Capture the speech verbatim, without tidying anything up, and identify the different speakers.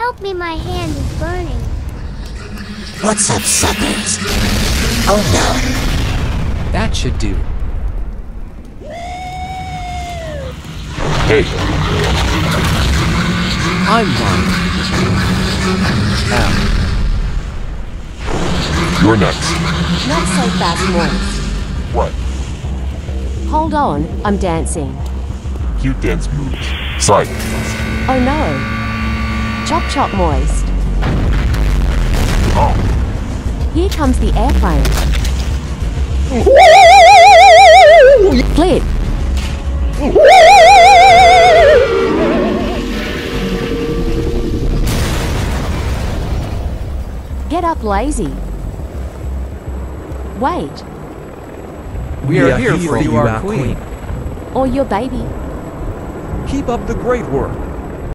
Speaker 1: Help me, my hand is burning.
Speaker 2: What's up, suckers? Oh no.
Speaker 3: That should do.
Speaker 4: Hey.
Speaker 3: I'm fine. Ow.
Speaker 4: You're next.
Speaker 5: Not so fast, Moist.
Speaker 4: What?
Speaker 5: Hold on, I'm dancing.
Speaker 4: Cute dance moves. Side.
Speaker 5: Oh no. Chop chop, Moist.
Speaker 4: Oh.
Speaker 5: Here comes the airplane. Flip. Get up, lazy. Wait.
Speaker 3: We, we are, are here, here for you, our queen.
Speaker 5: Or your baby.
Speaker 3: Keep up the great work.